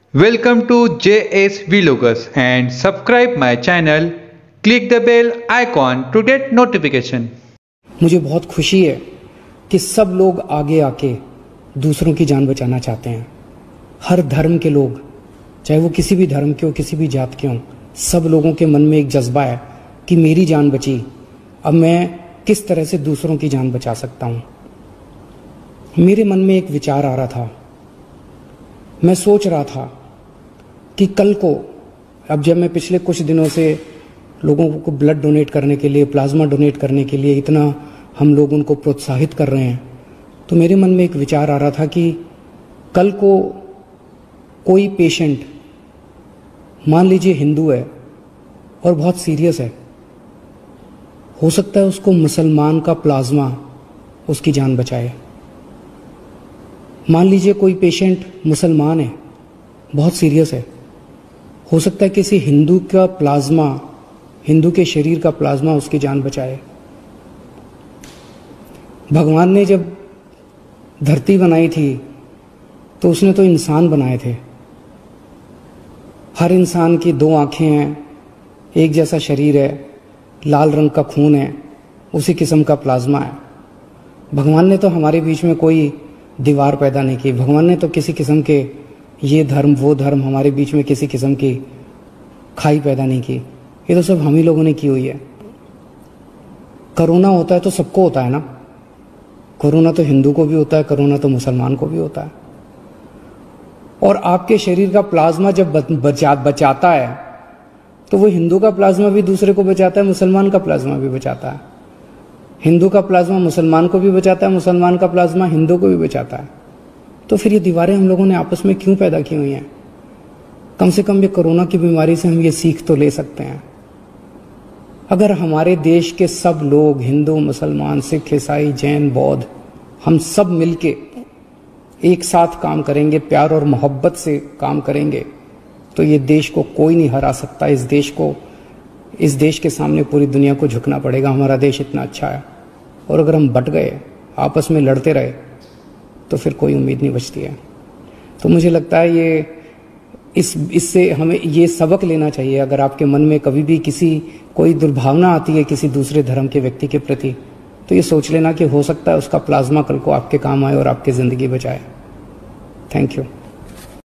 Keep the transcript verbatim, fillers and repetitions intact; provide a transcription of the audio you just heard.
Welcome to J S Vloggers and subscribe my channel. Click the bell icon to get notification. मुझे बहुत खुशी है कि सब लोग आगे आके दूसरों की जान बचाना चाहते हैं। हर धर्म के लोग, चाहे वो किसी भी धर्म के हो, किसी भी जात के हों, सब लोगों के मन में एक जज्बा है कि मेरी जान बची, अब मैं किस तरह से दूसरों की जान बचा सकता हूँ। मेरे मन में एक विचार आ रहा था, मैं सोच रहा था कि कल को, अब जब मैं पिछले कुछ दिनों से लोगों को ब्लड डोनेट करने के लिए, प्लाज्मा डोनेट करने के लिए इतना हम लोग उनको प्रोत्साहित कर रहे हैं, तो मेरे मन में एक विचार आ रहा था कि कल को कोई पेशेंट, मान लीजिए हिंदू है और बहुत सीरियस है, हो सकता है उसको मुसलमान का प्लाज्मा उसकी जान बचाए। मान लीजिए कोई पेशेंट मुसलमान है, बहुत सीरियस है, हो सकता है किसी हिंदू का प्लाज्मा, हिंदू के शरीर का प्लाज्मा उसकी जान बचाए। भगवान ने जब धरती बनाई थी तो उसने तो इंसान बनाए थे। हर इंसान की दो आंखें हैं, एक जैसा शरीर है, लाल रंग का खून है, उसी किस्म का प्लाज्मा है। भगवान ने तो हमारे बीच में कोई दीवार पैदा नहीं की। भगवान ने तो किसी किस्म के ये धर्म वो धर्म हमारे बीच में किसी किस्म की खाई पैदा नहीं की। ये तो सब हम ही लोगों ने की हुई है। कोरोना होता है तो सबको होता है ना, कोरोना तो हिंदू को भी होता है, कोरोना तो मुसलमान को भी होता है। और आपके शरीर का प्लाज्मा जब बचा बचाता है तो वो हिंदू का प्लाज्मा भी दूसरे को बचाता है, मुसलमान का प्लाज्मा भी बचाता है। हिंदू का प्लाज्मा मुसलमान को भी बचाता है, मुसलमान का प्लाज्मा हिंदू को भी बचाता है। तो फिर ये दीवारें हम लोगों ने आपस में क्यों पैदा की हुई हैं? कम से कम ये कोरोना की बीमारी से हम ये सीख तो ले सकते हैं। अगर हमारे देश के सब लोग, हिंदू, मुसलमान, सिख, ईसाई, जैन, बौद्ध, हम सब मिलके एक साथ काम करेंगे, प्यार और मोहब्बत से काम करेंगे, तो ये देश को कोई नहीं हरा सकता। इस देश को, इस देश के सामने पूरी दुनिया को झुकना पड़ेगा। हमारा देश इतना अच्छा है, और अगर हम बट गए, आपस में लड़ते रहे, तो फिर कोई उम्मीद नहीं बचती है। तो मुझे लगता है ये इस इससे हमें ये सबक लेना चाहिए। अगर आपके मन में कभी भी किसी कोई दुर्भावना आती है किसी दूसरे धर्म के व्यक्ति के प्रति, तो ये सोच लेना कि हो सकता है उसका प्लाज्मा कल को आपके काम आए और आपकी ज़िंदगी बचाए। Thank you.